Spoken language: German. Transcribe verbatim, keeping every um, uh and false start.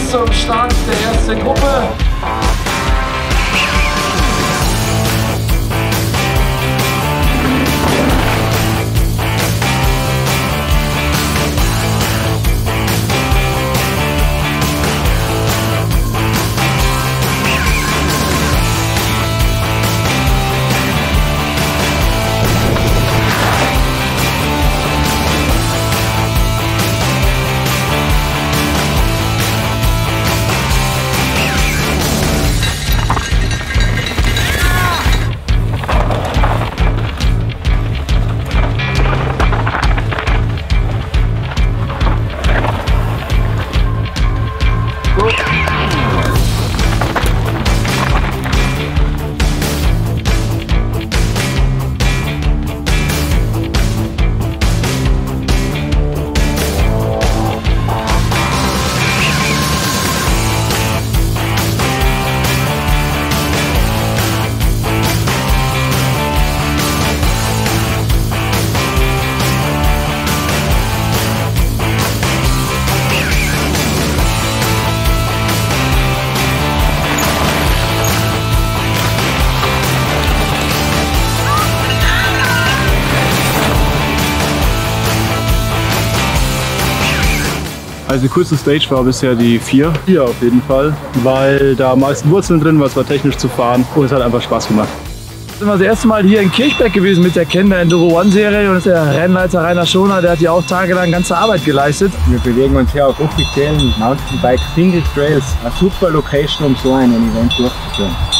zum Start der ersten Gruppe. Also die coolste Stage war bisher die vier. Hier auf jeden Fall, weil da am meisten Wurzeln drin war, es war technisch zu fahren und es hat einfach Spaß gemacht. Sind wir das erste Mal hier in Kirchberg gewesen mit der Kinder Enduro One Serie und der Rennleiter Rainer Schoner, der hat hier auch tagelang ganze Arbeit geleistet. Wir bewegen uns hier auf offiziellen Mountainbike Single Trails, eine super Location, um so ein Event durchzuführen.